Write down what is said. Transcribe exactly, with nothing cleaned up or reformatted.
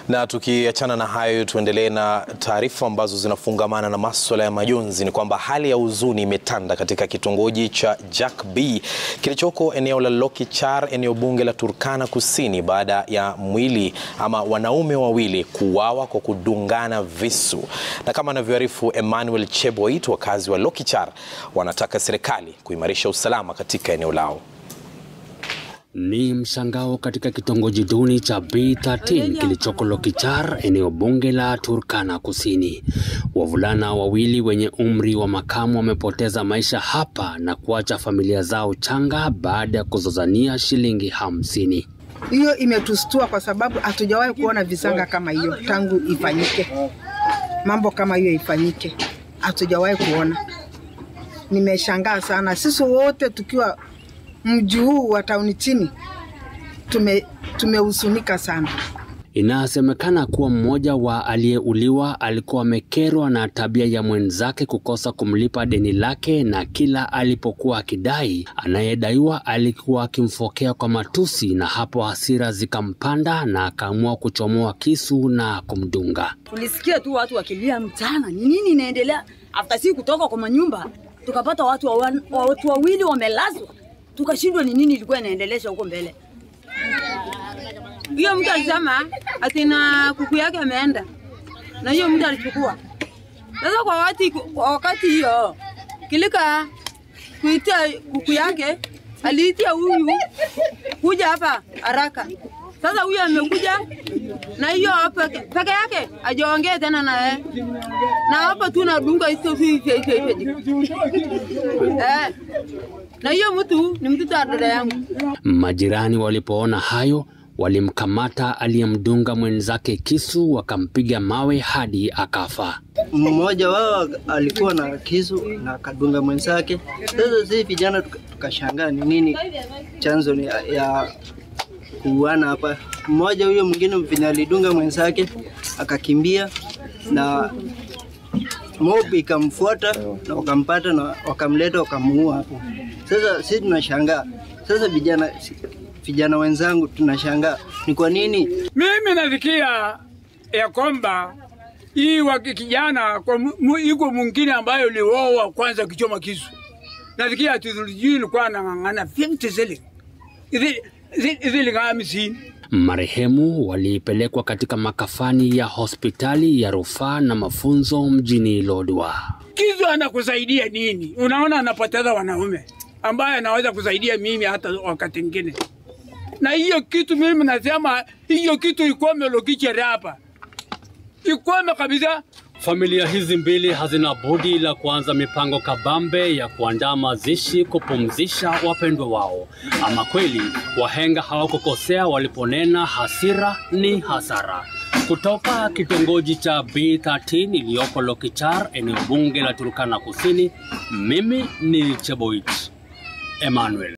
Na tukiachana na hayo, tuendelee na taarifa ambazo zinafungamana na masuala ya majonzi. Ni kwamba hali ya huzuni imetanda katika kitongoji cha B kilichoko eneo la Lokichar, eneo bunge la Turkana kusini, baada ya mwili ama wanaume wawili kuuawa kwa kudungana visu. Na kama anavyoarifu Emmanuel Cheboit, wakazi wa Lokichar wanataka serikali kuimarisha usalama katika eneo lao. Ni mshangao katika kitongoji duni cha B thelathini kilichoko Lokichar, eneo bunge la Turkana kusini. Wavulana wawili wenye umri wa makamu wamepoteza maisha hapa na kuacha familia zao changa baada ya kuzozania shilingi hamsini. Hiyo imetustua kwa sababu hatujawahi kuona visanga kama hiyo tangu ifanyike. Mambo kama hiyo ifanyike hatujawahi kuona. Nimeshangaa sana. Sisi wote tukiwa mji huu wa tauni chini tume tumehuzunika sana. Inasemekana kuwa mmoja wa aliyeuliwa alikuwa amekerwa na tabia ya mwenzake kukosa kumlipa deni lake, na kila alipokuwa akidai, anayedaiwa alikuwa akimfokea kwa matusi, na hapo hasira zikampanda na akaamua kuchomoa kisu na kumdunga. Tulisikia tu watu wakilia mchana, ni nini inaendelea? After si kutoka kwa manyumba tukapata watu wa watu wawili wamelazwa. Tukashindwa ni nini ilikuwa inaendelesha huko mbele. Hiyo mtu alisema ati na kuku yake ameenda. Na hiyo mtu alichukua. Sasa kwa wakati kwa wakati hiyo kilika kuitia kuku yake, aliitia huyu kuja hapa haraka. Sasa huyu amekuja na hiyo hapa peke yake ajiongee tena na yeye. Na hapa tunadunga hizo hivi hivi hivi. Eh. Na hiyo mtu ni mtoto wa dada yangu. Majirani walipoona hayo walimkamata aliyemdunga mwenzake kisu, wakampiga mawe hadi akafa. Mmoja wao alikuwa na kisu na akadunga mwenzake. Sasa sisi vijana tukashangaa ni nini chanzo ni ya kuuawana hapa. Mmoja huyo mwingine mfanya alidunga mwenzake akakimbia na mob ikamfuata na wakampata na wakamleta wakamuua hapo. Sasa sisi tunashangaa. Sasa vijana vijana wenzangu tunashangaa ni kwa nini? Mimi nafikia ya kwamba hii wakijana kwa yuko mwingine ambayo liwoa kwanza kichoma kisu. Nafikia tulijui ilikuwa anang'ang'ana fifty shillings. Hivi hivi hamsini. Marehemu walipelekwa katika makafani ya hospitali ya rufaa na mafunzo mjini Lodwar. Kisu anakusaidia nini? Unaona anapoteza wanaume ambaye anaweza kusaidia mimi hata wakati mwingine. Na hiyo kitu mimi nasema hiyo kitu ikome Lokichar hapa. Ikome kabisa. Familia hizi mbili hazina budi la kuanza mipango kabambe ya kuandaa mazishi kupumzisha wapendwa wao. Ama kweli wahenga hawakukosea waliponena hasira ni hasara. Kutoka kitongoji cha B thelathini iliyoko Lokichar, eneo bunge la Turkana kusini, mimi ni Cheboit Emmanuel.